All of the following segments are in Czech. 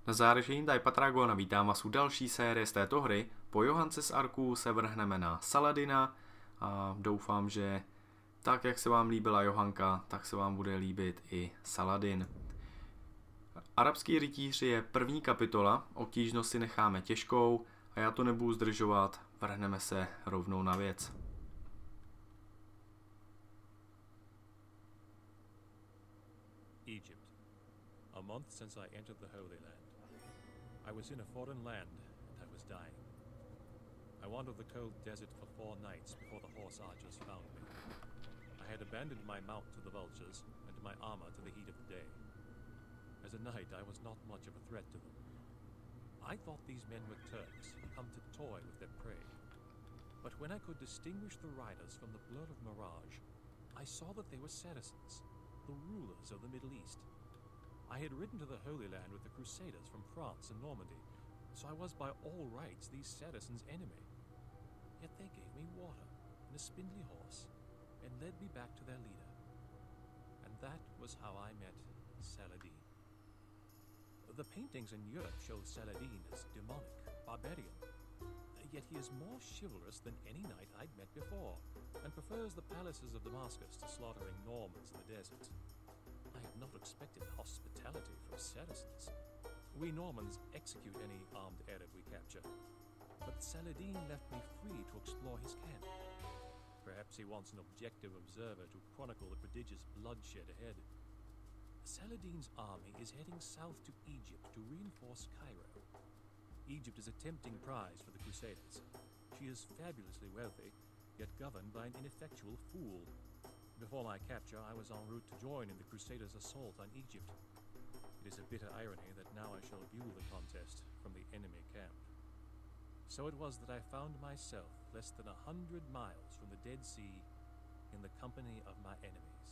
Záření tady Patragona, vítám vás u další série z této hry. Po Johance z Arků se vrhneme na Saladina a doufám, že tak, jak se vám líbila Johanka, tak se vám bude líbit i Saladin. Arabský rytíř je první kapitola, obtížnost si necháme těžkou a já to nebudu zdržovat, vrhneme se rovnou na věc. Egypt. A month since I entered the Holy Land. I was in a foreign land and I was dying. I wandered the cold desert for 4 nights before the horse archers found me. I had abandoned my mount to the vultures and my armor to the heat of the day. As a knight, I was not much of a threat to them. I thought these men were Turks, come to toy with their prey. But when I could distinguish the riders from the blur of mirage, I saw that they were Saracens, the rulers of the Middle East. I had ridden to the Holy Land with the Crusaders from France and Normandy, so I was by all rights these Saracens' enemy. Yet they gave me water and a spindly horse, and led me back to their leader. And that was how I met Saladin. The paintings in Europe show Saladin as demonic, barbarian. Yet he is more chivalrous than any knight I'd met before, and prefers the palaces of Damascus to slaughtering Normans in the desert. I had not expected hospitality from Saracens. We Normans execute any armed Arab we capture, but Saladin left me free to explore his camp. Perhaps he wants an objective observer to chronicle the prodigious bloodshed ahead. Saladin's army is heading south to Egypt to reinforce Cairo. Egypt is a tempting prize for the Crusaders. She is fabulously wealthy, yet governed by an ineffectual fool. Before my capture, I was en route to join in the Crusaders' assault on Egypt. It is a bitter irony that now I shall view the contest from the enemy camp. So it was that I found myself less than 100 miles from the Dead Sea in the company of my enemies.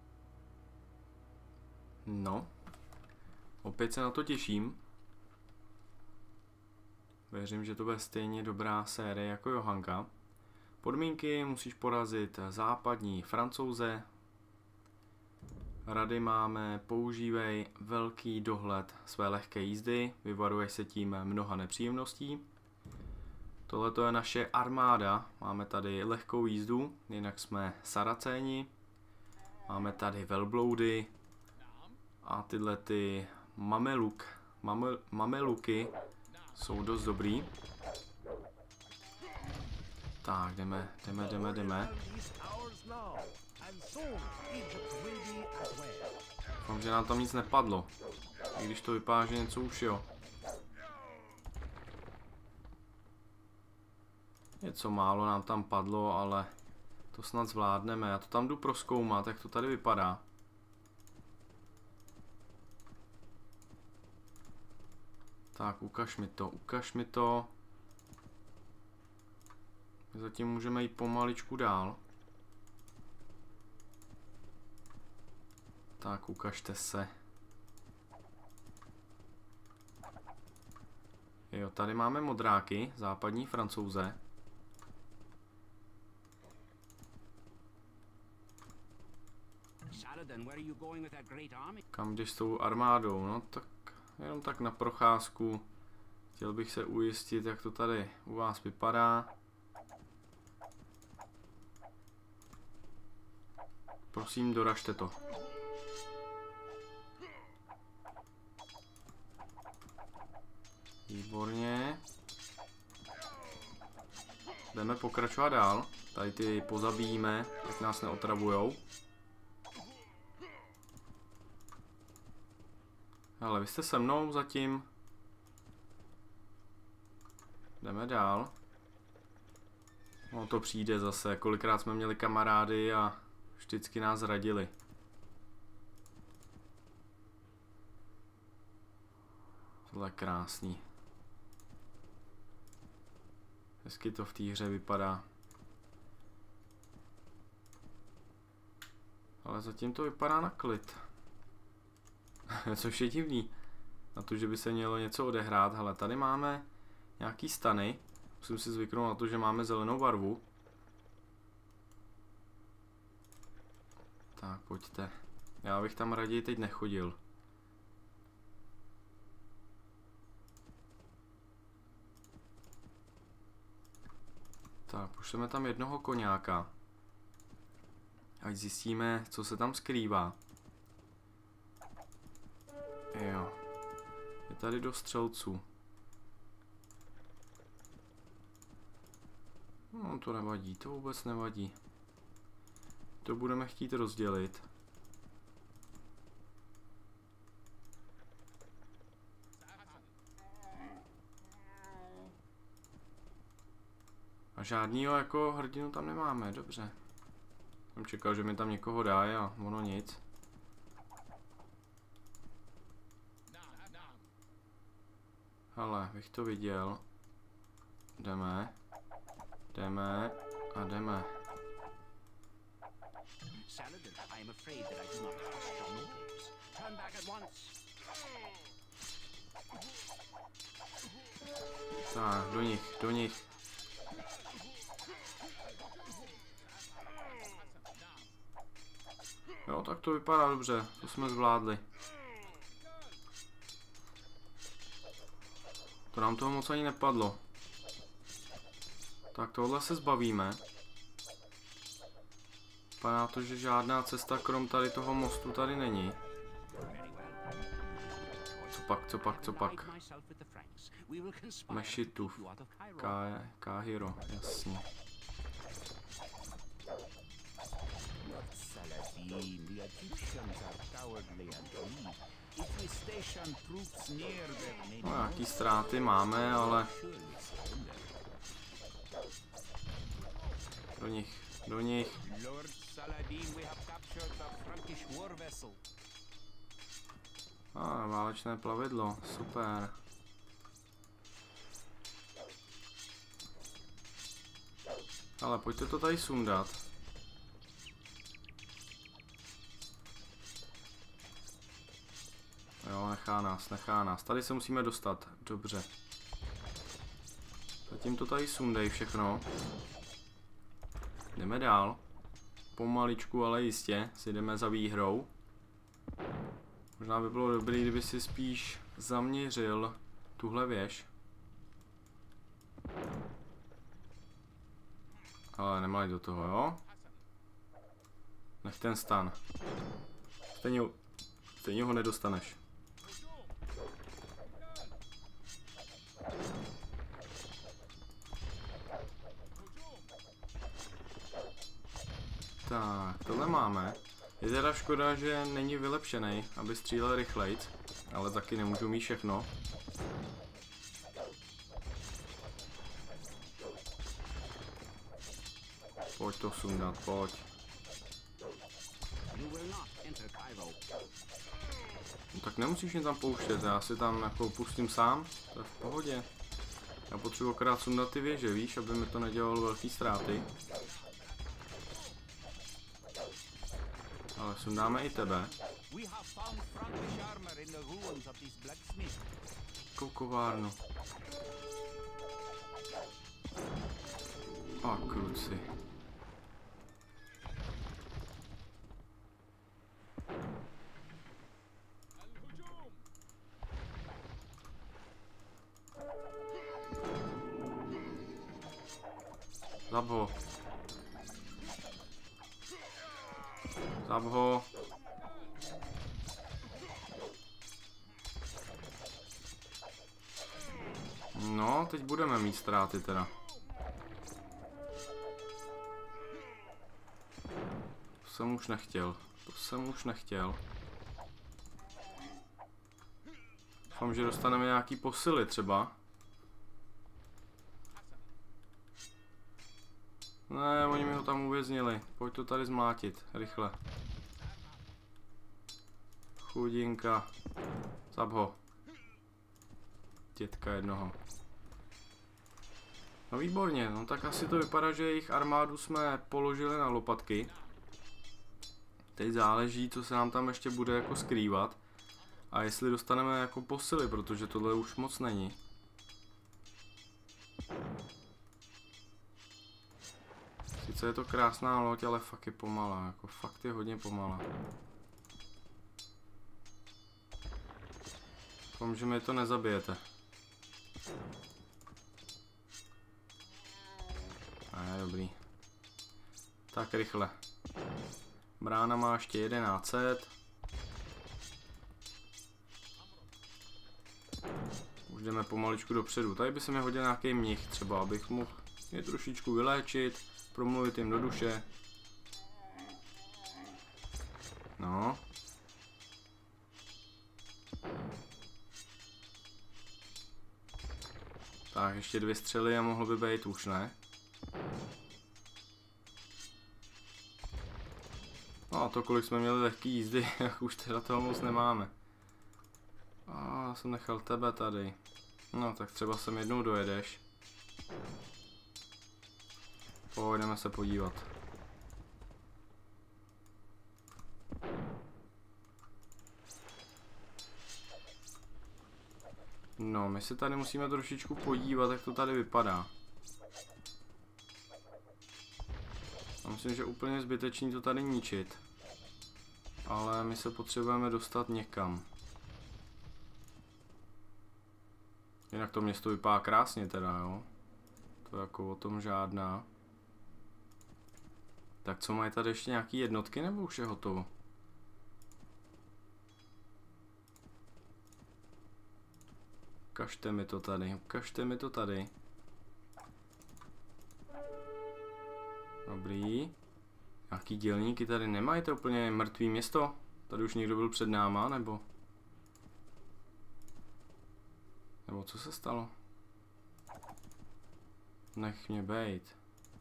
No, opět se na to těším. Věřím, že to bude stejně dobrá série jako Johanka. Podmínky: musíš porazit západní Francouze. Rady máme: používej velký dohled své lehké jízdy, vyvaruje se tím mnoha nepříjemností. Tohle je naše armáda, máme tady lehkou jízdu, jinak jsme Saracéni. Máme tady velbloudy a tyhle ty mameluky jsou dost dobrý. Tak, jdeme. Doufám, že nám tam nic nepadlo. I když to vypadá, že něco už jo. Něco málo nám tam padlo, ale to snad zvládneme. Já to tam jdu prozkoumat, jak to tady vypadá. Tak, ukaž mi to. Zatím můžeme jít pomaličku dál. Tak, ukažte se. Jo, tady máme modráky, západní Francouze. Kam jdeš s tou armádou? No tak jenom tak na procházku. Chtěl bych se ujistit, jak to tady u vás vypadá. Prosím, doražte to. Výborně. Jdeme pokračovat dál. Tady ty pozabijíme, tak nás neotravujou. Ale vy jste se mnou zatím. Jdeme dál. No to přijde zase. Kolikrát jsme měli kamarády a vždycky nás zradili. Tohle je krásný. Hezky to v té hře vypadá. Ale zatím to vypadá na klid. Což je divný. Na to, že by se mělo něco odehrát. Hele, tady máme nějaký stany. Musím si zvyknout na to, že máme zelenou barvu. Tak, pojďte. Já bych tam raději teď nechodil. Tak, pošleme tam jednoho koňáka. Ať zjistíme, co se tam skrývá. Jo. Je tady dost střelců. No, to nevadí, to vůbec nevadí. To budeme chtít rozdělit. A žádnýho jako hrdinu tam nemáme, dobře. Jsem čekal, že mi tam někoho dá a ono nic. Hele, bych to viděl. Jdeme. Jdeme a jdeme. Saladin, I am afraid that I do not trust your motives. Turn back at once. Tak, do nich, do nich. Jo, tak to vypadá dobře, to jsme zvládli. To nám toho moc ani nepadlo. Tak tohle se zbavíme. Vypadá to, že žádná cesta krom tady toho mostu tady není. Co pak? Mešitu. Káhiro, jasně. Saladin, the Egyptians are cowardly and weak. If we station troops near their main No, nějaký ztráty máme, ale... Do nich. Lord Saladin, we have captured the Frankish war vessel. Válečné plavidlo, super. Ale pojďte to tady sundat. Jo, nechá nás. Tady se musíme dostat, dobře. Zatím to tady sundej všechno. Jdeme dál. Pomaličku, ale jistě, si jdeme za výhrou. Možná by bylo dobré, kdyby si spíš zaměřil tuhle věž. Ale nemali do toho, jo? Nech ten stan. Stejně ho nedostaneš. Tak, tohle máme. Je teda škoda, že není vylepšený, aby střílel rychlejc, ale taky nemůžu mít všechno. Pojď to sundat, pojď. No, tak nemusíš mě tam pouštět, já si tam jako pustím sám, to je v pohodě. Já potřebuji akorát sundat ty věže, víš, aby mi to nedělalo velký ztráty. Ale sundáme i tebe. Kovárnu. A kruci. Zab ho. Zab ho. No, teď budeme mít ztráty teda. To jsem už nechtěl. Doufám, že dostaneme nějaký posily třeba. Ne, oni mi ho tam uvěznili. Pojď to tady zmlátit, rychle. Chudinka. Zab ho. Dětka jednoho. No výborně, no tak asi to vypadá, že jejich armádu jsme položili na lopatky. Teď záleží, co se nám tam ještě bude jako skrývat. A jestli dostaneme jako posily, protože tohle už moc není. Sice je to krásná loď, ale fakt je pomalá, jako fakt je hodně pomalá. Doufám, že mi to nezabijete. Ne, dobrý. Tak rychle. Brána má ještě 1100. Už jdeme pomaličku dopředu. Tady by se mi hodil nějaký mnich třeba, abych mohl je trošičku vyléčit, promluvit jim do duše. No. Tak, ještě 2 střely a mohlo by být už, ne? No a to, kolik jsme měli lehký jízdy, jak už teda toho moc nemáme. A já jsem nechal tebe tady. No, tak třeba sem jednou dojedeš. Pojďme se podívat. No, my se tady musíme trošičku podívat, jak to tady vypadá. Já myslím, že úplně zbytečný to tady ničit. Ale my se potřebujeme dostat někam. Jinak to město vypadá krásně teda, jo. To jako o tom žádná. Tak co, mají tady ještě nějaký jednotky, nebo už je hotovo? Ukažte mi to tady, ukažte mi to tady. Dobrý. Nějaký dělníky tady nemají, to úplně mrtvý město? Tady už někdo byl před náma, nebo? Nebo co se stalo? Nech mě bejt.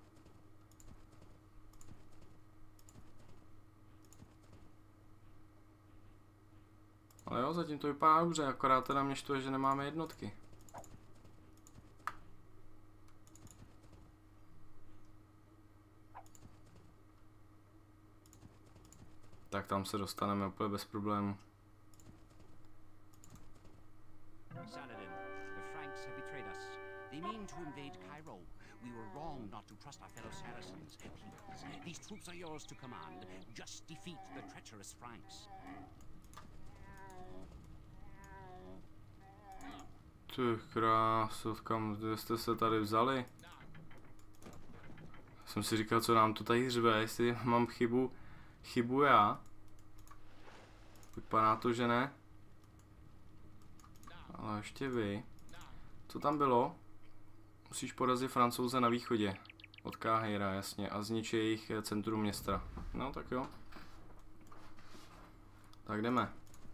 Ale jo, zatím to vypadá dobře, akorát teda mě štve, že nemáme jednotky. Tak tam se dostaneme úplně bez problému. Saladin, the Franks have betrayed us. They mean to invade Cairo. We were wrong not to trust our fellow Saracens. Please, these troops are yours to command. Just defeat the treacherous Franks. Ty kráso, kam jste se tady vzali? Jsem si říkal, co nám to tady řve, jestli mám chybu já. Vypadá to, že ne. Ale ještě vy. Co tam bylo? Musíš porazit Francouze na východě. Od Káhyra, jasně. A zničit jejich centrum města. No tak jo. Tak jdeme.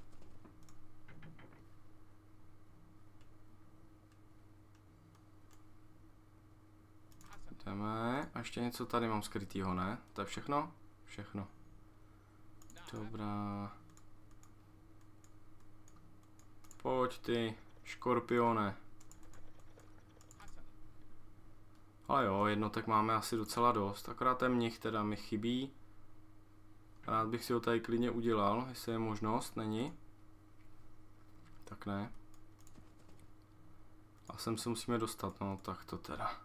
Jdeme. A ještě něco tady mám skrytýho, ne? To je všechno? Všechno. Dobrá. Pojď ty, škorpione. Ale jo, jednotek máme asi docela dost. Akorát ten mnich teda mi chybí. Rád bych si ho tady klidně udělal, jestli je možnost, není? Tak ne. A sem se musíme dostat, no tak to teda.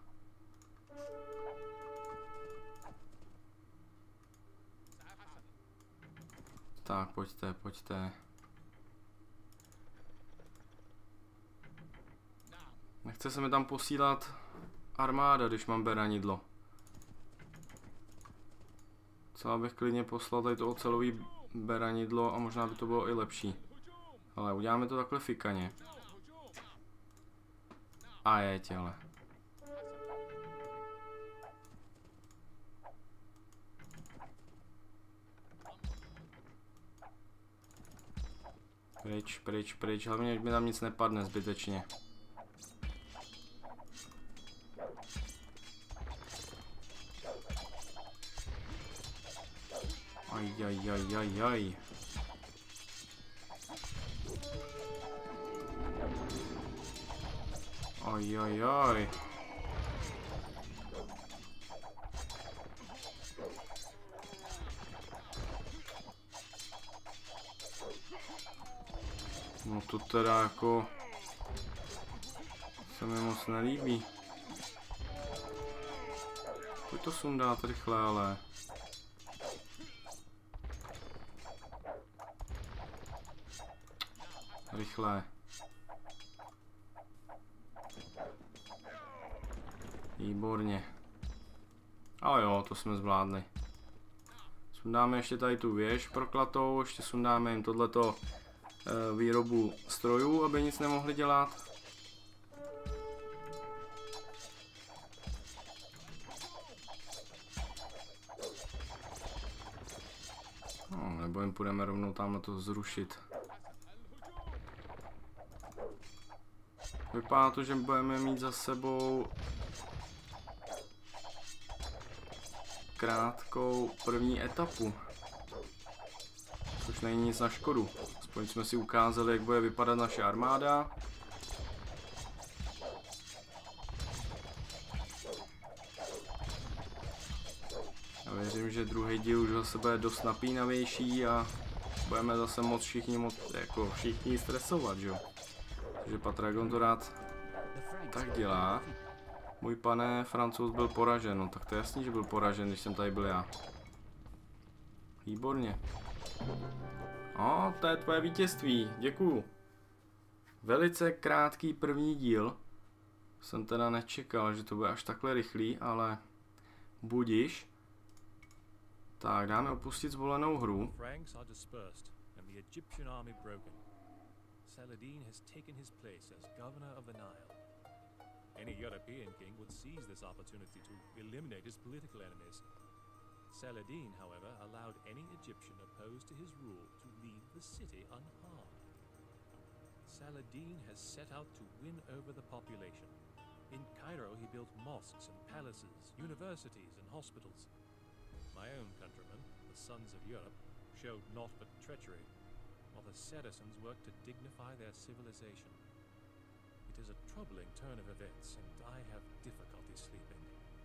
Tak, pojďte, pojďte. Nechce se mi tam posílat armáda, když mám beranidlo. Co abych klidně poslal tady to ocelový beranidlo a možná by to bylo i lepší. Ale uděláme to takhle fikaně. A jeď, ale. Pryč, pryč, pryč, hlavně mi tam nic nepadne zbytečně. Ajajajajaj. Ajajaj. No to teda jako se mi moc nelíbí. Pojď to sundat rychle, ale. Rychle. Výborně. Ale jo, to jsme zvládli. Sundáme ještě tady tu věž proklatou, ještě sundáme jim tohleto výrobu strojů, aby nic nemohli dělat. No, nebo jim půjdeme rovnou tam na to zrušit. Vypadá to, že budeme mít za sebou krátkou první etapu. Což není nic na škodu. Aspoň jsme si ukázali, jak bude vypadat naše armáda. Já věřím, že druhý díl už zase bude dost napínavější a budeme zase moc všichni stresovat, že jo. Takže Patragon to rád tak dělá. Můj pane Francouz byl poražen, no tak to je jasný, že byl poražen, když jsem tady byl já. Výborně. O, to je tvoje vítězství, děkuju. Velice krátký první díl. Jsem teda nečekal, že to bude až takhle rychlý, ale budiš. Tak, dáme opustit zvolenou hru. Saladin has taken his place as governor of the Nile. Any European king would seize this opportunity to eliminate his political enemies. Saladin, however, allowed any Egyptian opposed to his rule to leave the city unharmed. Saladin has set out to win over the population. In Cairo, he built mosques and palaces, universities and hospitals. My own countrymen, the sons of Europe, showed naught but treachery, while the Saracens worked to dignify their civilization. It is a troubling turn of events, and I have difficulty sleeping.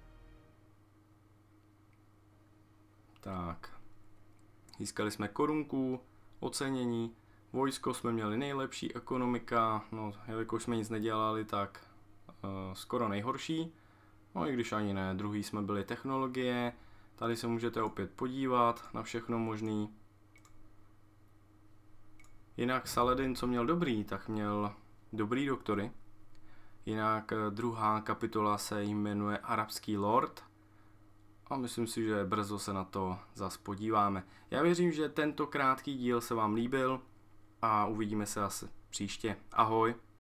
Tak. Získali jsme korunku, ocenění, vojsko jsme měli nejlepší, ekonomika, no jelikož jsme nic nedělali, tak skoro nejhorší. No i když ani ne, druhý jsme byli technologie, tady se můžete opět podívat na všechno možný. Jinak Saladin, co měl dobrý, tak měl dobrý doktory. Jinak druhá kapitola se jmenuje Arabský lord. A myslím si, že brzo se na to zas podíváme. Já věřím, že tento krátký díl se vám líbil a uvidíme se asi příště. Ahoj.